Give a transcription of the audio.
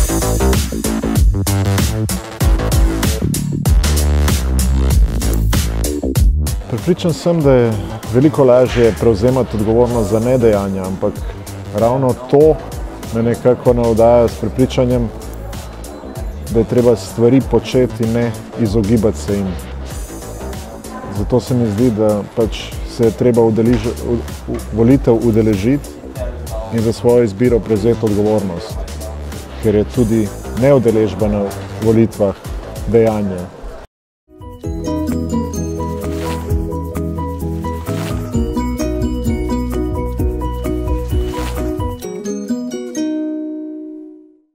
Prepričan sem, da je veliko lažje prevzemati odgovornost za nedejanja, ampak ravno to me nekako navdaja s prepričanjem, da je treba stvari početi in ne izogibati se jim. Zato se mi zdi, da se je treba volitev udeležiti in za svojo izbiro prevzeti odgovornost, ker je tudi neudeležba na volitvah dejanje.